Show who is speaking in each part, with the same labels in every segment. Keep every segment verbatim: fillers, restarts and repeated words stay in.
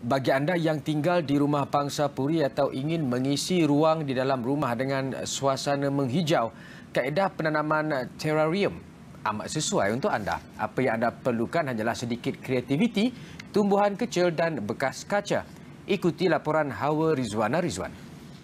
Speaker 1: Bagi anda yang tinggal di rumah pangsa puri atau ingin mengisi ruang di dalam rumah dengan suasana menghijau, kaedah penanaman terrarium amat sesuai untuk anda. Apa yang anda perlukan hanyalah sedikit kreativiti, tumbuhan kecil dan bekas kaca. Ikuti laporan Hawa Rizwana Rizwan.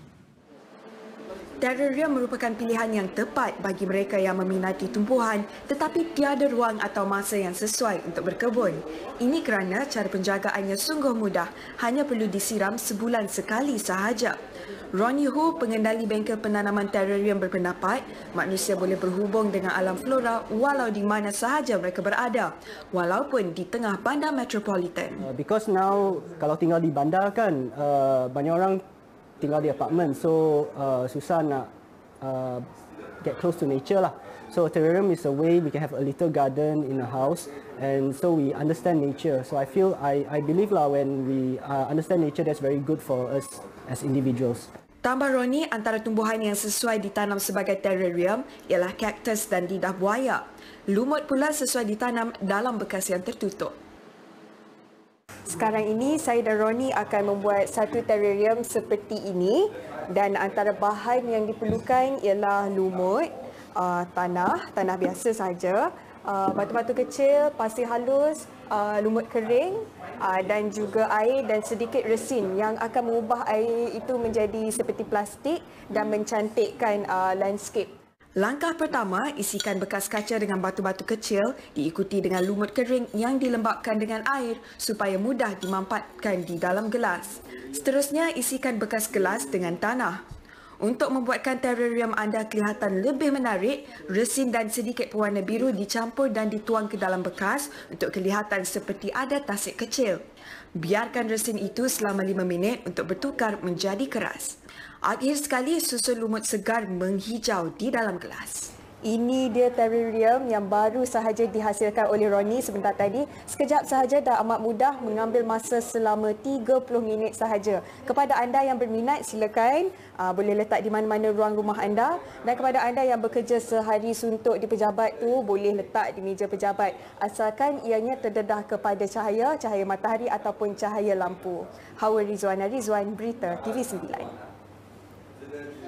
Speaker 2: Terrarium merupakan pilihan yang tepat bagi mereka yang meminati tumbuhan tetapi tiada ruang atau masa yang sesuai untuk berkebun. Ini kerana cara penjagaannya sungguh mudah, hanya perlu disiram sebulan sekali sahaja. Ronnie, pengendali bengkel penanaman terrarium, berpendapat manusia boleh berhubung dengan alam flora walau di mana sahaja mereka berada, walaupun di tengah bandar metropolitan.
Speaker 3: Uh, because now kalau tinggal di bandar kan, uh, banyak orang tinggal di apartment, so uh, susah nak uh, get close to nature lah. So terrarium is a way we can have a little garden in a house, and so we understand nature. So I feel, I, I believe lah, when we uh, understand nature, that's very good for us as individuals.
Speaker 2: Tambah Ronnie, antara tumbuhan yang sesuai ditanam sebagai terrarium ialah kaktus dan lidah buaya. Lumut pula sesuai ditanam dalam bekas yang tertutup. Sekarang ini saya dan Ronnie akan membuat satu terrarium seperti ini, dan antara bahan yang diperlukan ialah lumut, uh, tanah, tanah biasa saja, uh, batu-batu kecil, pasir halus, uh, lumut kering uh, dan juga air dan sedikit resin yang akan mengubah air itu menjadi seperti plastik dan mencantikkan uh, landscape. Langkah pertama, isikan bekas kaca dengan batu-batu kecil diikuti dengan lumut kering yang dilembapkan dengan air supaya mudah dimampatkan di dalam gelas. Seterusnya, isikan bekas gelas dengan tanah. Untuk membuatkan terrarium anda kelihatan lebih menarik, resin dan sedikit pewarna biru dicampur dan dituang ke dalam bekas untuk kelihatan seperti ada tasik kecil. Biarkan resin itu selama lima minit untuk bertukar menjadi keras. Akhir sekali, susun lumut segar menghijau di dalam gelas. Ini dia terrarium yang baru sahaja dihasilkan oleh Ronnie sebentar tadi. Sekejap sahaja dah amat mudah, mengambil masa selama tiga puluh minit sahaja. Kepada anda yang berminat, silakan uh, boleh letak di mana-mana ruang rumah anda. Dan kepada anda yang bekerja sehari suntuk di pejabat tu, boleh letak di meja pejabat. Asalkan ianya terdedah kepada cahaya, cahaya matahari ataupun cahaya lampu. Hawa Rizwana Rizwan, Berita T V sembilan.